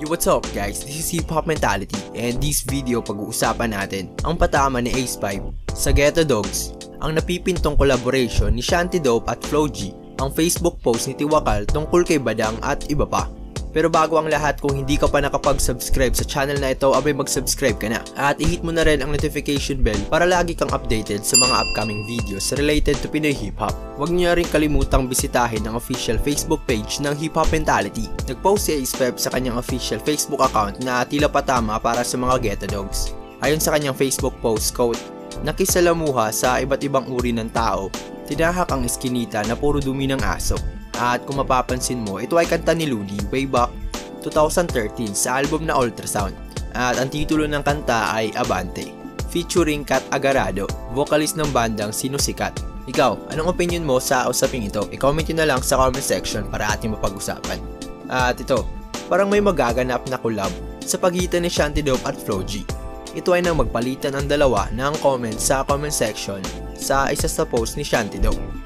Yo, what's up guys? This is Hip Hop Mentality, and this video pag-uusapan natin ang patama ni Ace5 sa Ghetto Dogs, ang napipintong collaboration ni Shanty Dope at Flo G, ang Facebook post ni Tiwakal tungkol kay Badang at iba pa. Pero bago ang lahat, kung hindi ka pa nakapag-subscribe sa channel na ito, abay mag-subscribe ka na. At i-hit mo na rin ang notification bell para lagi kang updated sa mga upcoming videos related to Pinoy Hip Hop. Huwag niyo rin kalimutang bisitahin ang official Facebook page ng Hip Hop Mentality. Nag-post si Ace5 sa kanyang official Facebook account na tila patama para sa mga Ghetto Dogs. Ayon sa kanyang Facebook post, quote, "Nakisalamuha sa iba't ibang uri ng tao, tinahak ang iskinita na puro dumi ng aso." At kung mapapansin mo, ito ay kanta ni Ludi way back 2013 sa album na Ultrasound. At ang titulo ng kanta ay Abante, featuring Kat Agarado, vocalist ng bandang Sinusikat. Ikaw, anong opinion mo sa usaping ito? I-comment nyo na lang sa comment section para ating mapag-usapan. At ito, parang may magaganap na collab sa pagitan ni Shanty Dope at Flo G. Ito ay nang magpalitan ang dalawa ng comment sa comment section sa isa sa post ni Shanty Dope.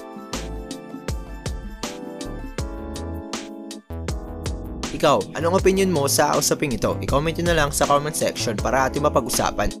Ikaw, anong opinion mo sa usaping ito? I-comment nyo na lang sa comment section para ating mapag-usapan.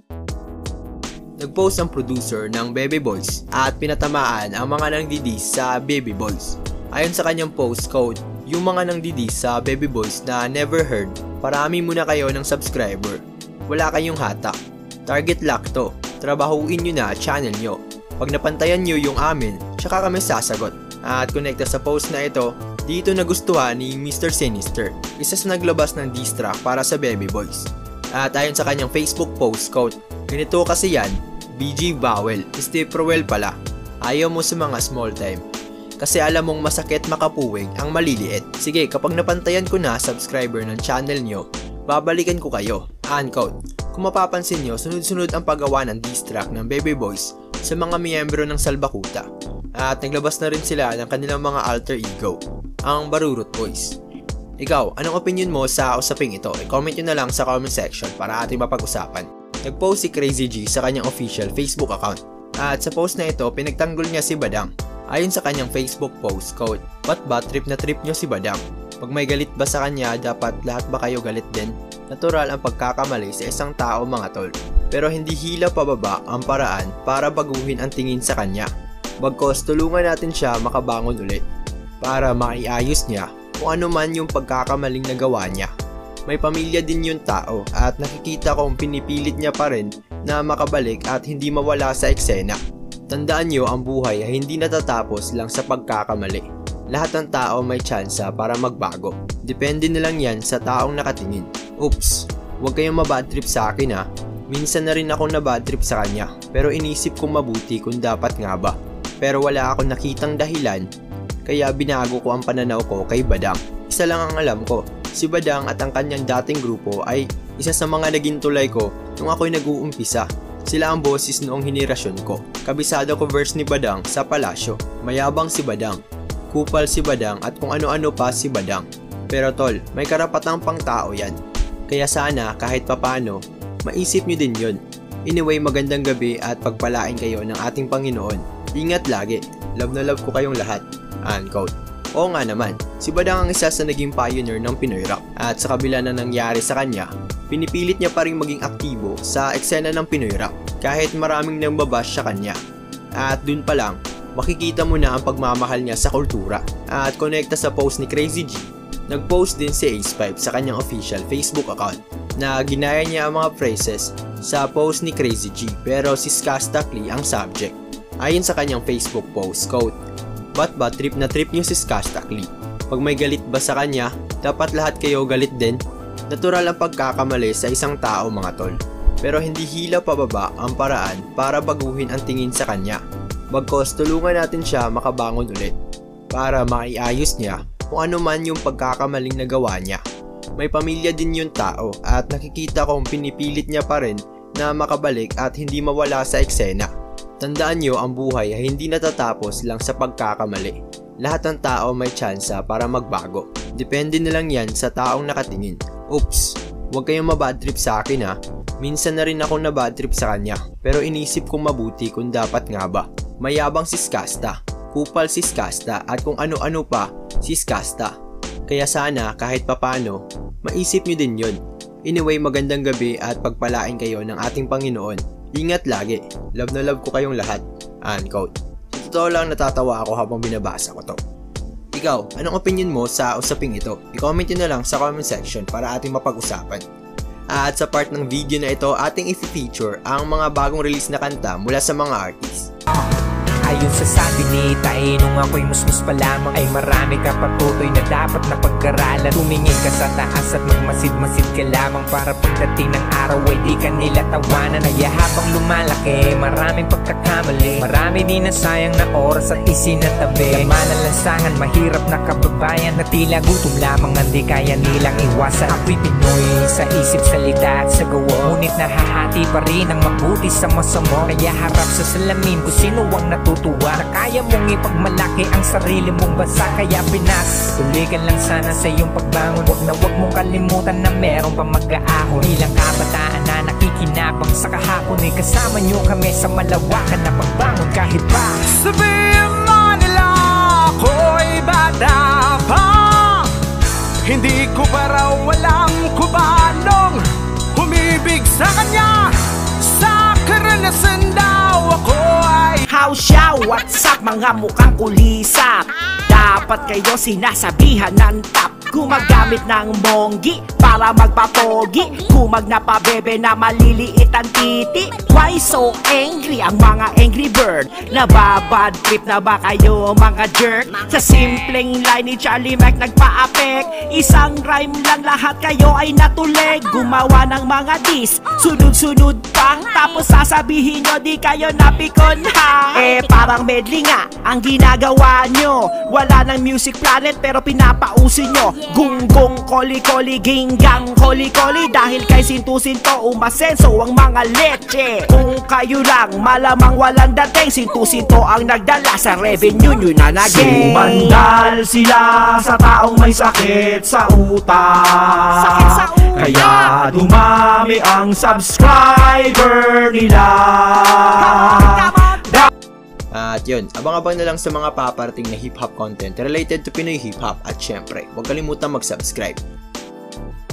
Nag-post ang producer ng Baby Boys at pinatamaan ang mga nangdidis sa Baby Boys. Ayon sa kanyang post, quote, "Yung mga nangdidis sa Baby Boys na never heard, parami muna kayo ng subscriber. Wala kayong hatak. Target lock to. Trabahuin nyo na channel nyo. Pag napantayan nyo yung amin, tsaka kami sasagot." At connecta sa post na ito, dito nagustuhan ni Mr. Sinister, isa sa naglabas ng diss track para sa Baby Boys. At ayon sa kanyang Facebook post, quote, "Ganito kasi yan, BG Bawel, Steve Rowell pala. Ayaw mo sa mga small time. Kasi alam mong masakit makapuwing ang maliliit. Sige, kapag napantayan ko na subscriber ng channel nyo, babalikan ko kayo." Unquote. Kung mapapansin nyo, sunod-sunod ang paggawa ng diss track ng Baby Boys sa mga miyembro ng Salbakuta. At naglabas na rin sila ng kanilang mga alter ego, ang Barurut Boys. Ikaw, anong opinion mo sa usaping ito? I-comment nyo na lang sa comment section para ating mapag-usapan. Nag-post si Crazy G sa kanyang official Facebook account. At sa post na ito, pinagtanggol niya si Badang. Ayon sa kanyang Facebook post, quote, "Ba't ba trip na trip nyo si Badang? Pag may galit ba sa kanya, dapat lahat ba kayo galit din? Natural ang pagkakamali sa isang tao, mga tol. Pero hindi hila pababa ang paraan para baguhin ang tingin sa kanya. Bagkos tulungan natin siya makabangon ulit para maiayos niya kung ano man yung pagkakamaling nagawa niya. May pamilya din yung tao at nakikita kong pinipilit niya pa rin na makabalik at hindi mawala sa eksena. Tandaan niyo, ang buhay ay hindi natatapos lang sa pagkakamali. Lahat ng tao may tsansa para magbago. Depende na lang yan sa taong nakatingin. Oops, huwag kayong mabad trip sa akin ha. Minsan na rin akong nabad trip sa kanya, pero inisip kong mabuti kung dapat nga ba. Pero wala akong nakitang dahilan, kaya binago ko ang pananaw ko kay Badang. Isa lang ang alam ko, si Badang at ang kanyang dating grupo ay isa sa mga naging tulay ko nung ako'y nag-uumpisa. Sila ang boses noong henerasyon ko. Kabisado ko verse ni Badang sa palasyo. Mayabang si Badang, kupal si Badang at kung ano-ano pa si Badang. Pero tol, may karapatang pang tao yan. Kaya sana kahit papano, maisip nyo din yun. Anyway, magandang gabi at pagpalain kayo ng ating Panginoon. Ingat lagi. Love na love ko kayong lahat. Unquote. Oo nga naman, si Badang ang isa sa naging pioneer ng Pinoy Rock. At sa kabila na nangyari sa kanya, pinipilit niya pa rin maging aktibo sa eksena ng Pinoy Rock kahit maraming nang babash sa kanya. At dun pa lang, makikita mo na ang pagmamahal niya sa kultura. At connecta sa post ni Crazy G, nag-post din si Ace5 sa kanyang official Facebook account na ginaya niya ang mga phrases sa post ni Crazy G pero si Skastakli ang subject. Ayon sa kanyang Facebook post, quote, "Ba't ba trip na trip niyo si Skastakli? Pag may galit ba sa kanya, dapat lahat kayo galit din? Natural ang pagkakamali sa isang tao, mga tol. Pero hindi hila pababa ang paraan para baguhin ang tingin sa kanya. Bagkos tulungan natin siya makabangon ulit para maiayos niya kung ano man yung pagkakamaling nagawa niya. May pamilya din yung tao at nakikita kong pinipilit niya pa rin na makabalik at hindi mawala sa eksena. Tandaan nyo, ang buhay ay hindi natatapos lang sa pagkakamali. Lahat ng tao may tsansa para magbago. Depende na lang yan sa taong nakatingin. Oops, huwag kayong mabad trip sa akin ha. Minsan na rin akong nabad trip sa kanya, pero inisip kong mabuti kung dapat nga ba. Mayabang si Skasta, kupal si Skasta at kung ano-ano pa si Skasta. Kaya sana kahit papano, maisip nyo din yun. Anyway, magandang gabi at pagpalain kayo ng ating Panginoon. Ingat lagi. Love na love ko kayong lahat. Unquote. Sa totoo lang natatawa ako habang binabasa ko to. Ikaw, anong opinion mo sa usaping ito? I-comment nyo na lang sa comment section para ating mapag-usapan. At sa part ng video na ito, ating i-feature ang mga bagong release na kanta mula sa mga artists. Ayon sa sabi ni Tay, nung ako'y musmus pa lamang, ay marami ka patutoy na dapat na pag-aralan. Tumingin ka sa taas at magmasid-masid ka lamang para pagdating ng araw ay di ka nila tawanan. Kaya habang lumalaki, maraming pagkakamali, marami din na sayang na oras at isinatabi. Laman ang lansangan, mahirap na kababayan na tila gutom lamang ang di kaya nilang iwasan. Ako'y Pinoy sa isip, salita at sa gawa, ngunit nahahati pa rin ang mabuti sa masama. Kaya harap sa salamin kung sino ang natutuwa na kaya mong ipagmalaki ang sarili mong bansa. Kaya Pinas, tuloy ka lang sana sa iyong pagbangon. Wag mong kalimutan na meron pa mag-aahon. Ilang kabataan na nakikinabang sa kahapon ay kasama nyo kami sa malawakan na pagbangon. Kahit pa sabihin mo nila ako'y bata pa, hindi ko pa raw walang kubanong humibig sa kanya. Sa karanasan daw ako ay Hausya, what's up mga mukhang kulisap? Dapat kayo sinasabihan ng top. Gumagamit ng monggi para magpapogi, kumag na pabebe na maliliit ang titi. Why so angry ang mga angry bird? Nababad trip na ba kayo mga jerk? Sa simpleng line ni Charlie Mac nagpa-apek, isang rhyme lang lahat kayo ay natuleg. Gumawa ng mga diss, sunod-sunod pang, tapos sasabihin nyo di kayo napikon ha. Eh parang medley nga ang ginagawa nyo. Wala ng Music Planet pero pinapausin nyo. Gunggong, koli-koli, ginggang, koli-koli. Dahil kay sintu-sinto umasenso ang mga leche. Kung kayo lang malamang walang dating, sintu-sinto ang nagdala sa revenue nyo na naging. sumandal sila sa taong may sakit sa utak, Sakit sa utak. kaya dumami ang subscriber nila. At yun, abang-abang na lang sa mga paparating na hip-hop content related to Pinoy hip-hop at syempre, huwag kalimutang mag-subscribe.